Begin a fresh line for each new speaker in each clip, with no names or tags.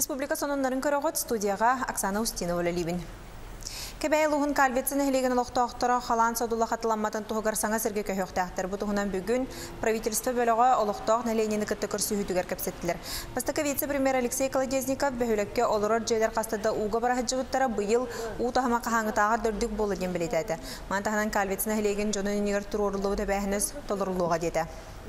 Республика сонунларын көрөгөт студияға Оксана Устинова лебин. Кебей лугун калбетсин эхлеген олохтоохтора халан содула хатыламматын туһугар саңа серге көһөхтәхтер. Бу туһунан бүгүн правительство бөлөгө олохтоох нәлейнени кытты көрсүһүтүгөр кепсеттилер. Бастакы вице-премьер Алексей Колодезников бөһүлөккө олорор жейлер кастада уга барахыжыбыттара быйыл утахама кахаңытагар дөрдүк болу ден билетети. Мантаханан калбетсин эхлеген жонун нигер турурулуу дебэхинес толурулууга дете.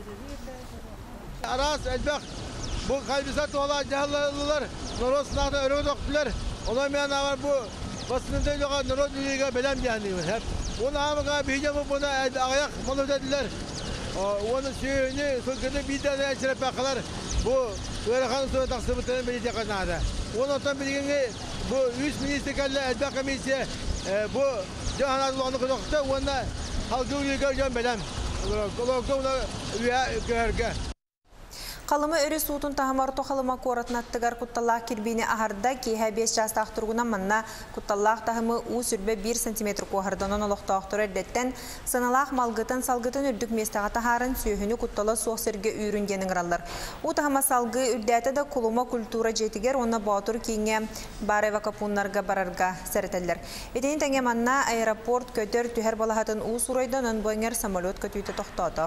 Aras elbak bu kalbisat olan cahillar noroslarda örgüt oktular. Olamayan var bu basında yok norot dünyaya belem yani hep. Onu ama bir hocam buna ayak malı dediler. Onu şeyini sokakta bir tane açıp baktılar. Bu öğretmen sonra taksibutların belediye kanada. Onu tam bildiğin bu 3 ministerlerle elbak komisyonu bu cahanatlı nokta ona halkı uygulayacağım belem. Kolokta üye görge.
Қалымы өрі суутун тахамарто қалыма коратнаттыгар кутталлах кирбини ахарда кейхэ 5 жастақ тургуна манна кутталлах тахымы у сүрбе 1 см куахардонон олохтоохтор эрдеттен саналах малгытын салгытын үрдүк местаға тахарын сүйхүнү куттала суох серге үйрүн денің раллар. У тахама салгы үрдәті да кулума культура жетигер онна баатур кейңе барева капуннарга барарга сәрітелдер. Этенин тәңе манна аэропорт көтөр түхер балахатын у сурайдонон бойңер самолет көтүйті тоқтады.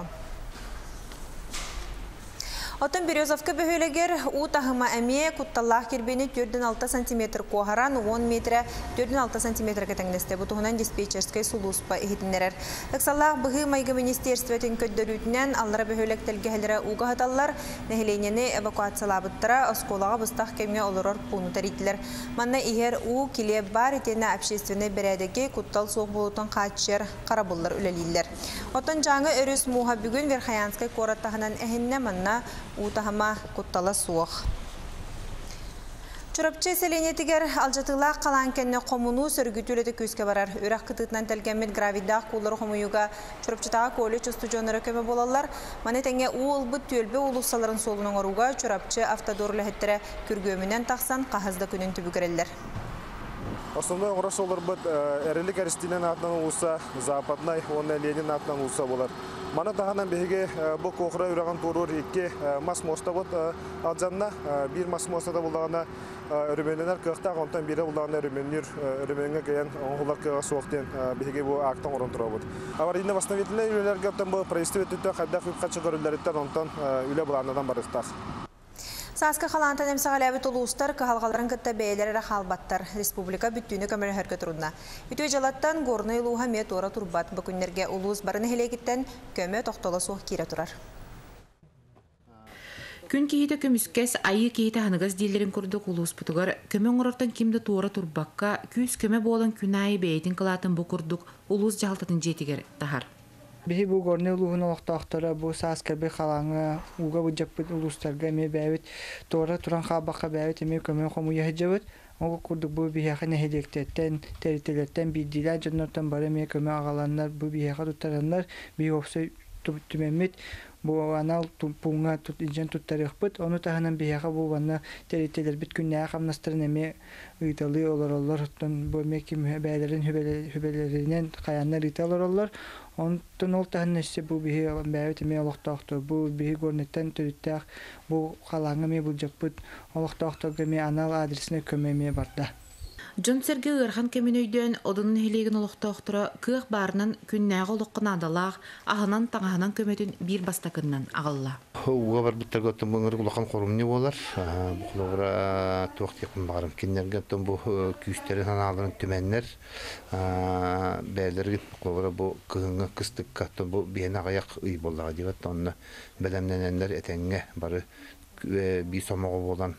Отын Березовка бөхөлегер у тахыма әме кутталлах кирбени 4-6 см куахаран 10 метр 4-6 см кетеңнесте. Бұтығынан диспетчерскай сулуспа ehitинерер. Эксаллах бұғы майғы министерстветін көддөрүтінен аллара бөхөлек телгехелері уға хаталлар нәхеленені эвакуациялабыттыра осколаға бұстақ кемге олырор пуну таритилер. Манна ихер у келе бар етені общественный бередеге куттал соқ болутын қатшер қарабуллар үлелейлер. Отын жаңы өріс муға бүгін Верхаянскай кораттағынан әхінне манна утахама куттала суох. Чурапчы селенетигер алжатылақ қалан кенне комуну сөргүтүлеті көзге барар. Үрәк кытытынан тәлгенмет гравидақ кулыр хомуюга чурапчытаға колледж студионары көмі болалар. Маны тәңе уылбы төлбе улусаларын солының оруга чурапчы автодорлы хеттері күргөмінен тақсан қағызда күнін түбігірелдер.
Основной орос олар бұд әрілік әрістінен атынан ұлса, Западнай, оны Ленин атынан ұлса болар. Мана тағанан беге бұл қоқыра үраған тұрыр екі мас моста бұд алжанна, бір мас мостада бұлдағана өріменлер қықтақ, онтан бері бұлдағана өріменге кейен оңғылар қыға соқтен беге бұл ақтан орын тұра бұд. Аварийны восстановительный үйлерге оттан бұл проестиветтті қайдақ үпқатшы көрілеріттен онтан үйле бұлағанадан барыстақ.
Саска халантан эмсагалабы толуустар кахалгаларын кытта бейлері халбаттар. Республика бүттүүнү көмөрі хөргө турунна. Үтөй жалаттан горны илуға мет ора турбат. Бүкүннерге улуус барыны хелегиттен көмө тоқтола суық кире турар.
Күн кейті көміскес айы кейті ханығыз дейлерін көрдік улуус бұтығар. Көмөн орортан кимді туора турбакка, күз көмө болын күн айы бейтін қылатын бұ көрдік улуус жалтатын жетігер тахар.
Бихи бу горны улуғын олықтақтары бу сааскарбы қалаңы уға бұджаппыт улустарға эме бәйбіт тора туран қабаққа бәйбіт эме көмін қому ехеджабыт. Оғы күрдік бу бихеқы нәхедектеттен, терителеттен, биддилер жоннортан бары эме көмін ағаланлар, бу бихеқы тұттаранлар, бихи оқсы түмемет, бу анал пуңа инжен тұттарықпыт. Оны тағынан бихеқы бу ванна терителер бит күнне қамнастырын эме ыйталы олар бу меки бәйлерін хүбелерінен қаяннар ыйталар олар. Онтон ол таханнессе бу бихи бәйбіт эме олықтақты, бу бихи горнеттен түріттәқ, бу қалаңы ме бұлжақпыт, олықтақты ме анал адресіне көмеме барда.
Джон Серге ырхан кемін өйден одының хелеген олықтақтыра күйік барынан күннәғы олыққын адалақ, ағынан таңағынан көметін бір бастақыннан ағылла.
Уға бар бұттарға өттен бұңыр ұлақан қорымне болар. Бұқылығыра туақтиқын бағарым кенерге өттен бұл күйістері саналарын түмәнлер. Бәлерген бұқылығыра бұл күйіңі қыстық қаттын бұл бейін ағаяқ үй болаға дейбет. Онына бәлемненендер әтенге бары бей сомығы болан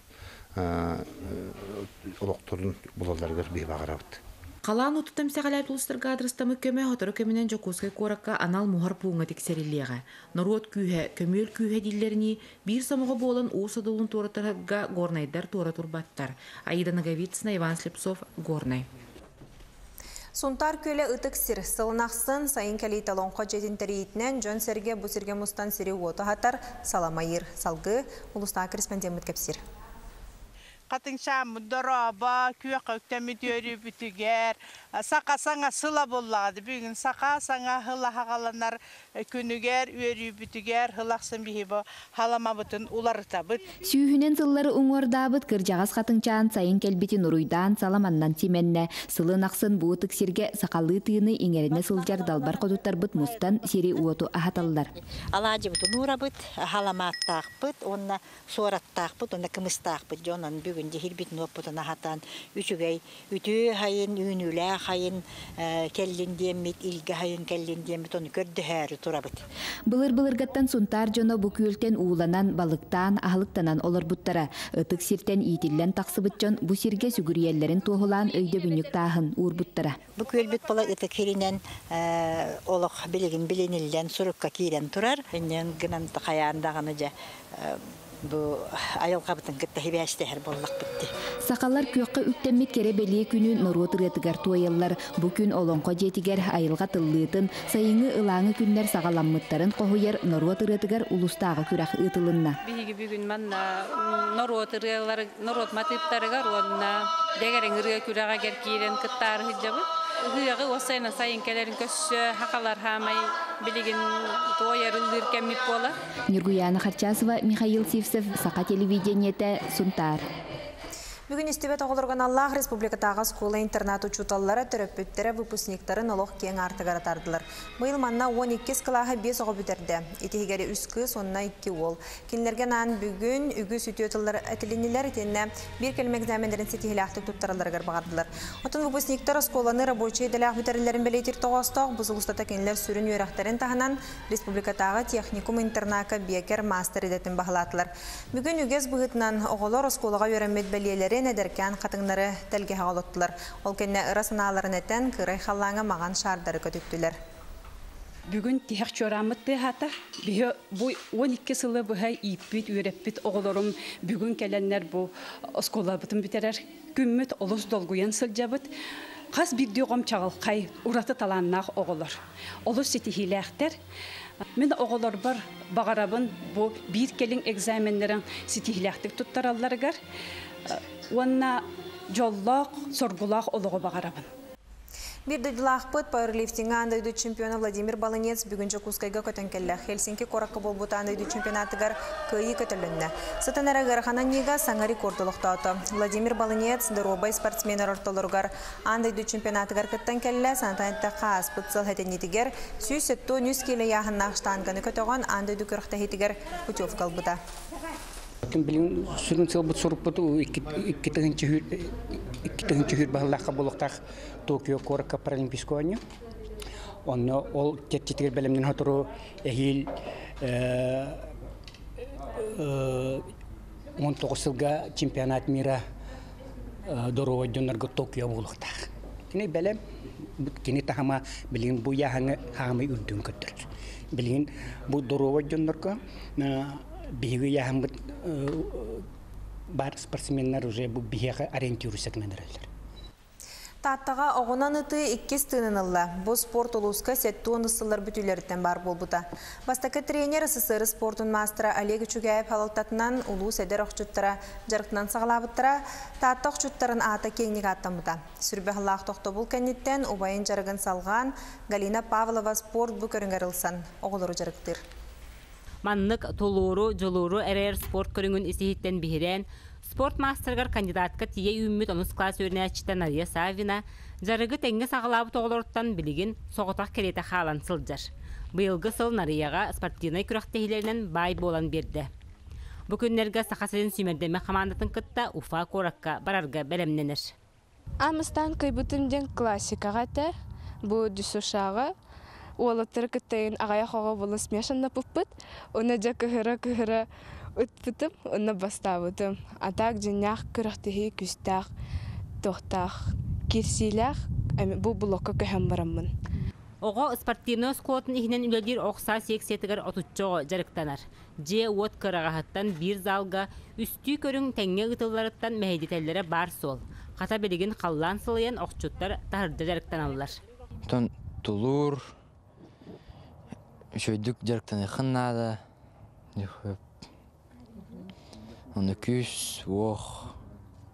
олықтырын бұлаларғыр бей бағарауды.
Қалан ұтытым сәғалайт ұлыстырға адрыстамы көмі ғатыры көмінен жокускай қораққа анал мұғар пуыңа тексерілеға. Народ күйе, көмел күйе диллеріне бір самығы болын ұсадылын торатарға горнайдар тора турбаттар. Аида Наговицына, Иван Слепцов, Горнай.
Сунтар көлі ұтық сір сылынақсын сайын кәлей талонға жетін тәрейітінен Джон Серге бұсірге мұстан сірі оты хатар Саламайыр салғы ұлыстағы корреспондент кәпсір.
Katınşa mudaraba, küyakökte müdürü bütüger, saka sana sıla bolladı. Bugün saka sana hıla hagalanlar günüger, üyörü bütüger, hılaqsın bihi bu halama bütün uları tabıt.
Сүүһүнен сыллары уңордаабыт кырдьаҕас хатыңчаан сайын келбитин уруйдаан саламаннан сименне сылын аксын буу тыксирге сакаллыы тыыны иңерине сылдьар далбар кодуттарбыт мустан сири уоту ахаталлар.
Алаажыбыт нурабыт, халамааттаакпыт, онна суораттаакпыт, онна кымыстаакпыт, жонан бүгүн жехилбит нуоппутун ахатан үчүгэй, үтүү хайын, үүнүлээ хайын, келлин диэммит, илге хайын келлин диэммит, оны көрдөһөрү турабыт.
Былыр-былыргаттан сунтар жоно бу күөлтен ууланан, балыктаан, ахылыктанан олорбуттара, ытык сиртен иитиллен таксыбыт жон бу сирге сүгүриеллерин туохулаан өйдө бүнүк таахын уурбуттара.
Бу күөлбүт бола ытык хиринен олох билигин билинилден сурукка киирен турар. Энен гынан тахаяандаганы же бу айылга бытын кытта хибястер боллак битти.
Сакаллар көккө үктеммит кере белие күнү норуотырыгар туояллар. Бу күн олонко жетигер айылга тыллыытын, сайыңы ылаңы күннер сагаламмыттарын кохуяр норуотырыгар улустагы күрах ытылынна.
Биги бүгүн манна норуотырыгалар, норотматыптарыгар онна дегереңирге күрага геркирен кыттар хиджабы. Гыягы осайна сайын келерин көссө хакалар хамай билигин туоярылыр кеммит бола.
Нургуяна Харчасова, Михаил Сивцев, Сака телевидениете, Сунтар.
Бүгін істебет оғылырған Аллах Республикатағы скола-интернат учуталлары төрөппөттері выпускниктарын олық кең артығар атардылар. Бұл манна 12 қылағы 5 оғы бүтерді. Етегері үскі, сонына 2 ол. Кенлерген ан бүгін үгі сүтетілер әтілінілер етенне бір келмек зәмендерін сетихілі ақтық тұттараларығар бағардылар. Отын выпускниктар сколаны рабочий дәләқ бүтерілерін бәлейтір тоғастық, бұзылыстата кенлер сүрін үйрақтарын тағынан Республикатағы техникум интернака бекер мастер едетін бағылатылар. Бүгін үгез бұғытынан оғылар сколаға үйрәмет бәлелері недеркен қатыңлары тәлге ғалыттылар. Ол кенне ырасыналарын әтен кырай халлаңа маған шардары көтіктілер.
Бүгін тихақ чорамытты хата, бұл 12 сылы бұхай иппит, үйреппит оғылырым бүгін кәләнлер бұл осколабытын бітерер. Күмміт олыс долгуян сылжабыт. Қас бірдеғым чағылқай ұраты таланнақ оғылыр. Олыс сетихиләқтер. Мен оғылар бар бағарабын бұл бір келін экзаменлерін сетихиләқтік тұттараларығар. Онна жоллақ, соргулақ олығы бағарабын.
Bir duyduğlaqpıt powerlifting andaydı çempionu Vladimir Balınets бүгін Жокускайга көтенкелі. Хельсинки қораққы болбута andaydı чемпионатыгар күйі көтілінні. Сытанары ғарханан нега саңа рекордылықта оты. Vladimir Balınets дыробай спортсменер ортолырғар andaydı чемпионатыгар көттенкелі санатанетті қас бұтсыл хәтенетігер сүйсетті 100 келі яғыннақ штанганы көтіған andaydı көріқті хетігер путев қалбыта.
Bilin sürün sılbıt sorup budu iki tığınçı hür bahallakka buluqtaq Tokyo Koraka Paralimpisko anyo. Onu ol kettitir belemden haturu ehil 19 yılga çempionat mira dorowa dönarga Tokyo buluqtaq. Kini belem kini tahama bilin bu yahanı hamay ürdün kötür. Bilin bu dorowa dönarga Биги яхамбыт бар спортсменнар уже бу бияга ориентируйсак нендерелер.
Таттага оғынан ыты 2 тынынылла. Бу спорт улуска сетті онысылар бүтілерден бар болбута. Бастакы тренер СССР спортун мастера Олег Чугаев халықтатынан улу сәдер оқчуттара жарықтынан сағылабыттара татты оқчуттарын ата кеңнік аттамыта. Сүрбеғылақ тоқты бұл кәнеттен убайын жарығын салған Галина Павлова спорт бұ көріңгарылсан. Оғылыру жарықтыр.
Маннык толуру, жолуру әрер спорт көріңін есейттен бігірен, спорт мастергар кандидатка тие үммет онус класс өрнәчтен Ария Савина, жарығы тәңгі сағылабы тоғылырттан білігін соғытақ кереті қалан сылджар. Бұйылғы сыл Нарияға спортивнай күрақтехілерінен бай болан берді. Бүкінлерге сақасырын сүймердеме қамандатын кытта Уфа Коракка барарға бәлемненер.
Амыстан көйбүтімден классикаға тә, бұ дүсушаға, Олаттары кіттайын ағая қоға болы смешанна пұппыт, оны жа күхіра үтпітім, оны бастабытым. Атақ жинақ күріқтігі күстақ, тоқтақ, керсилақ, бұл блокқа көхем барамын.
Оға спортивный сколатын ихінен үлелер оқса сексетігір отуччоғы жарықтанар. Же от кырағаттан бір залға үсті көрің тәңе ұтыларыттан мәйдетелері бар сол. Қата белеген қаллан сылыян оқчуттар тағырды жарықтаналар.
Тулур, шөйдік жарықтан еқыннады, оны күс, оқ,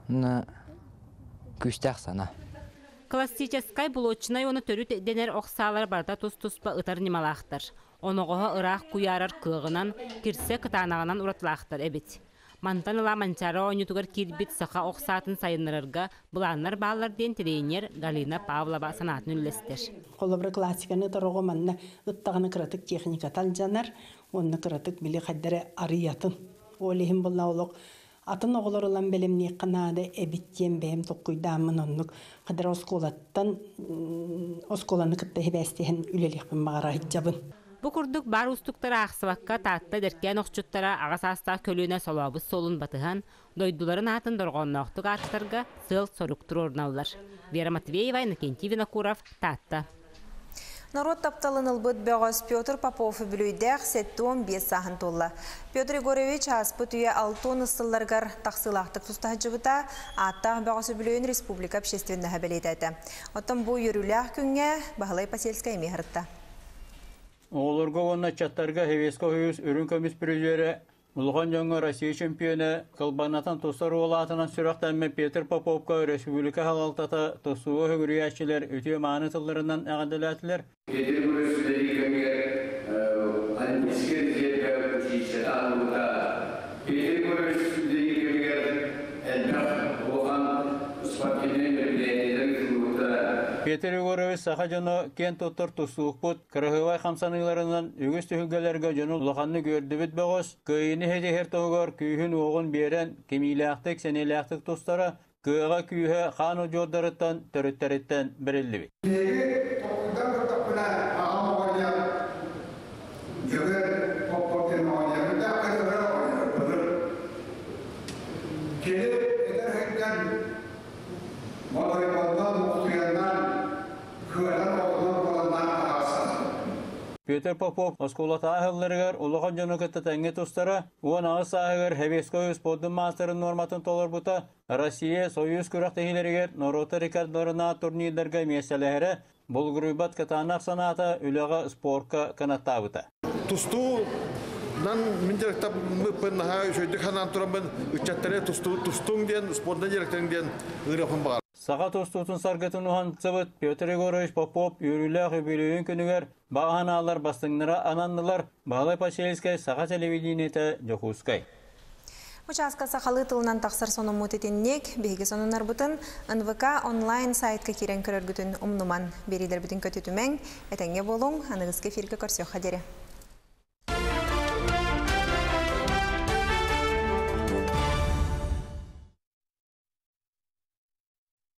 на күстәк сана.
Классическай булочнай оны төрүт денер оксалар барда тус-туспа ытар нималақтар. Оноғоға ырақ куярар кығынан, кирсе кытанағынан уратлақтар эбит. Мантаныла манчары ойнутугар кирбит сақа оксатын сайынырырга бұланнар балар ден тренер Галина Павлова санатын үллестер.
Қолыбыр классиканы тұрығы манна ұттағаны кыратык техника талжанар, онны кыратык білі қаддары арыятын. Олихим бұлна олық атын оғылар olan белемне қанады әбіттен бәйім тоққойдамын оннық қадар осколаттан осколаны кітті хебәстеген үлелікпін бағара хиджабын.
Бу курдук бар устуктара ақсыбаққа татты деркен оқчуттара ағасаста көліне солабыз солын батыған, дойдуларын атын дорғоннақтық аттарға сыл соруктур орналар. Вера Матвеева, Иннокентий Винокуров, татта.
Народ тапталын ылбыт бәғыз Петр Попов бүлүйдәқ сеттуын 5 сағын толла. Петр Егорович аспыт үйе 6 ыстылларғар тақсылақтық тұстағы жыбыта аттақ бәғыз бүлүйін республика общественні әбелет әді. Оттан бұл үріләқ күнге бағылай поселскай мехіртті.
Оларға онна чаттарға хевеско хүйіз үрін көміс бүрізері Улған жаңы Россия чемпионы Кылбанатан тостар олатынан сүрақтанмен Петр Поповка республика халалтата тостуы хөгірияшчілер өте маңы тылларынан әғадылатылар.
Петр көрісілері көмер ескер зербі үшейші алуыда Петр көрісілері көмер әлбәқ оған спортивен бірлерден күруіда.
Петр Егорович саха жаны кен тоттар тостуық бұд, Кырғывай қамсаныларынан өгіз түхілгелерге жаны ұлғанны көрді біт бағыз, көйіні хеде хертоғығар күйін оғын берен кемиләқтік, сенеләқтік тостара күйіға күйі қану жордарыттан түріттеріттен бірілді бит. Петр Попов осколата ахылларыгар улахан жанукетта тәңге тустара, уан ағыз ағығар хәбескойыз поддың мастырын норматын толар бұта, Россия Союз күрақтығыларыгар Норота рекордларына турнирлерге меселері бұл ғұрыбат катанақ саната үліға спортқа канатта бұта.
Nan menjelaskan penaha sudah kanan turun ucapannya tustung dia sportnya jelaskan dia ngeri pembawa.
Sağa tostutun sargıtın uhan sıvıt Pетр Егорович Попов yürüyle hübülüğün günüger bağhanalar bastınlara anandılar bağlay paşeliskay sağa televizyonete Jokuskay.
Участка сахалы тылынан тақсар соның мұтетеннек, бейгі сонын арбытын НВК онлайн сайтқа керен көрергітін ұмнуман берилер бүтін көтетумәң, әтәңге болуң, анығызке фирге көрсеу қадері.